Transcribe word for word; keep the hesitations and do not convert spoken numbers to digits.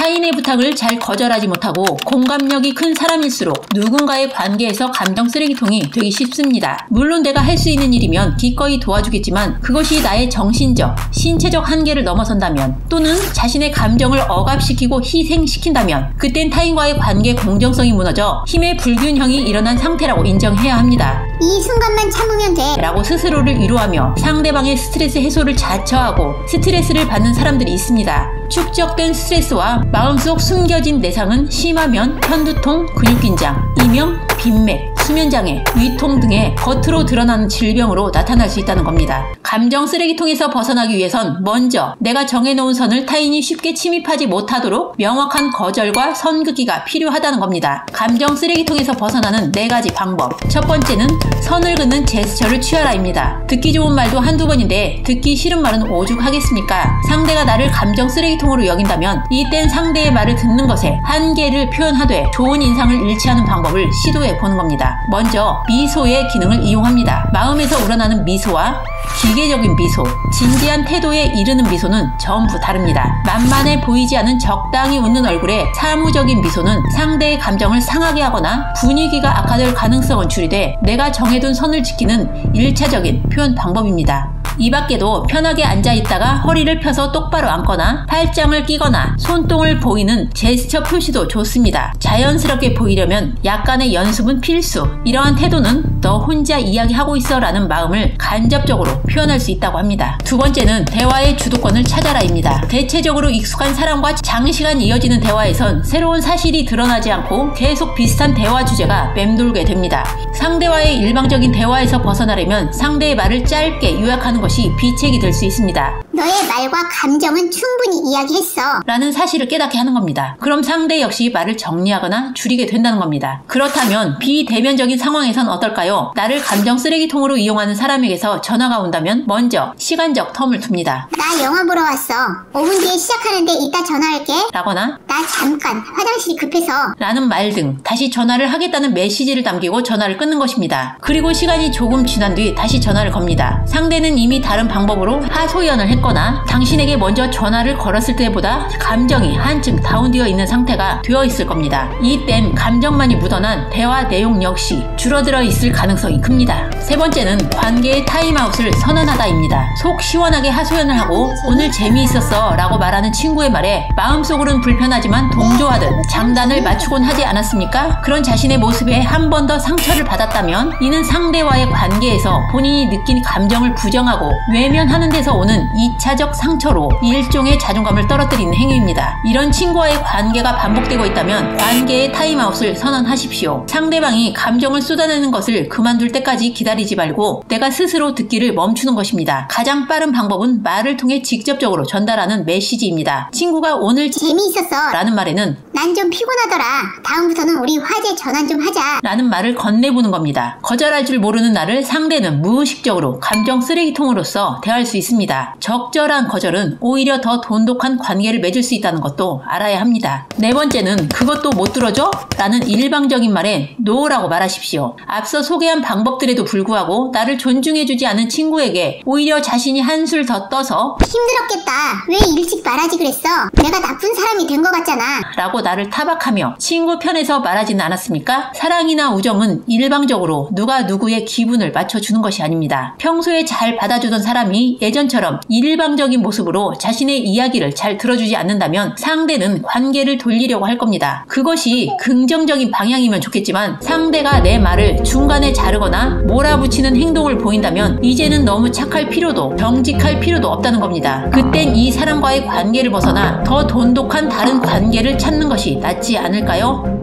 타인의 부탁을 잘 거절하지 못하고 공감력이 큰 사람일수록 누군가의 관계에서 감정 쓰레기통이 되기 쉽습니다. 물론 내가 할 수 있는 일이면 기꺼이 도와주겠지만 그것이 나의 정신적, 신체적 한계를 넘어선다면 또는 자신의 감정을 억압시키고 희생시킨다면 그땐 타인과의 관계 공정성이 무너져 힘의 불균형이 일어난 상태라고 인정해야 합니다. 이 순간만 참으면 돼 라고 스스로를 위로하며 상대방의 스트레스 해소를 자처하고 스트레스를 받는 사람들이 있습니다. 축적된 스트레스와 마음속 숨겨진 내상은 심하면 편두통, 근육긴장, 이명, 빈맥, 수면장애, 위통 등의 겉으로 드러나는 질병으로 나타날 수 있다는 겁니다. 감정 쓰레기통에서 벗어나기 위해선 먼저 내가 정해놓은 선을 타인이 쉽게 침입하지 못하도록 명확한 거절과 선 긋기가 필요하다는 겁니다. 감정 쓰레기통에서 벗어나는 네 가지 방법. 첫 번째는 선을 긋는 제스처를 취하라입니다. 듣기 좋은 말도 한두 번인데 듣기 싫은 말은 오죽하겠습니까? 상대가 나를 감정 쓰레기통으로 여긴다면 이땐 상대의 말을 듣는 것에 한계를 표현하되 좋은 인상을 잃지 않은 방법을 시도해 보는 겁니다. 먼저 미소의 기능을 이용합니다. 마음에서 우러나는 미소와 기계적인 미소, 진지한 태도에 이르는 미소는 전부 다릅니다. 만만해 보이지 않은 적당히 웃는 얼굴에 사무적인 미소는 상대의 감정을 상하게 하거나 분위기가 악화될 가능성은 줄이되 내가 정해둔 선을 지키는 일차적인 표현 방법입니다. 이 밖에도 편하게 앉아있다가 허리를 펴서 똑바로 앉거나 팔짱을 끼거나 손등을 보이는 제스처 표시도 좋습니다. 자연스럽게 보이려면 약간의 연습은 필수. 이러한 태도는 너 혼자 이야기하고 있어 라는 마음을 간접적으로 표현할 수 있다고 합니다. 두 번째는 대화의 주도권을 찾아라입니다. 대체적으로 익숙한 사람과 장시간 이어지는 대화에선 새로운 사실이 드러나지 않고 계속 비슷한 대화 주제가 맴돌게 됩니다. 상대와의 일방적인 대화에서 벗어나려면 상대의 말을 짧게 요약하는 것이 비책이 될 수 있습니다. 너의 말과 감정은 충분히 이야기했어 라는 사실을 깨닫게 하는 겁니다. 그럼 상대 역시 말을 정리하거나 줄이게 된다는 겁니다. 그렇다면 비대면적인 상황에선 어떨까요? 나를 감정 쓰레기통으로 이용하는 사람에게서 전화가 온다면 먼저 시간적 텀을 둡니다. 나 영화 보러 왔어. 오 분 뒤에 시작하는데 이따 전화할게 라거나 나 잠깐 화장실이 급해서 라는 말 등 다시 전화를 하겠다는 메시지를 남기고 전화를 끊는 것입니다. 그리고 시간이 조금 지난 뒤 다시 전화를 겁니다. 상대는 이미 다른 방법으로 하소연을 했거나 당신에게 먼저 전화를 걸었을 때보다 감정이 한층 다운되어 있는 상태가 되어 있을 겁니다. 이땐 감정만이 묻어난 대화 내용 역시 줄어들어 있을 가능성이 큽니다. 세 번째는 관계의 타임아웃을 선언하다입니다. 속 시원하게 하소연을 하고 오늘 재미있었어 라고 말하는 친구의 말에 마음속으로는 불편하지만 동조하듯 장단을 맞추곤 하지 않았습니까? 그런 자신의 모습에 한 번 더 상처를 받았다면 이는 상대와의 관계에서 본인이 느낀 감정을 부정하고 외면하는 데서 오는 이차적 상처로 일종의 자존감을 떨어뜨리는 행위입니다. 이런 친구와의 관계가 반복되고 있다면 관계의 타임아웃을 선언하십시오. 상대방이 감정을 쏟아내는 것을 그만둘 때까지 기다리지 말고 내가 스스로 듣기를 멈추는 것입니다. 가장 빠른 방법은 말을 통해 직접적으로 전달하는 메시지입니다. 친구가 오늘 재미있었어 라는 말에는 난 좀 피곤하더라. 다음부터는 우리 화제 전환 좀 하자 라는 말을 건네보는 겁니다. 거절할 줄 모르는 나를 상대는 무의식적으로 감정 쓰레기통으로서 대할 수 있습니다. 적절한 거절은 오히려 더 돈독한 관계를 맺을 수 있다는 것도 알아야 합니다. 네 번째는 그것도 못 들어줘? 라는 일방적인 말에 노라고 말하십시오. 앞서 소개한 방법들에도 불구하고 나를 존중해주지 않은 친구에게 오히려 자신이 한술 더 떠서 힘들었겠다. 왜 일찍 말하지 그랬어? 내가 나쁜 사람이 된 것 같잖아 라고 나를 타박하며 친구 편에서 말하지는 않았습니까? 사랑이나 우정은 일방적으로 누가 누구의 기분을 맞춰주는 것이 아닙니다. 평소에 잘 받아주던 사람이 예전처럼 일방적인 모습으로 자신의 이야기를 잘 들어주지 않는다면 상대는 관계를 돌리려고 할 겁니다. 그것이 긍정적인 방향이면 좋겠지만 상대가 내 말을 중간에 자르거나 몰아붙이는 행동을 보인다면 이제는 너무 착할 필요도 정직할 필요도 없다는 겁니다. 그땐 이 사람과의 관계를 벗어나 더 돈독한 다른 관계를 찾는 것이 낫지 않을까요?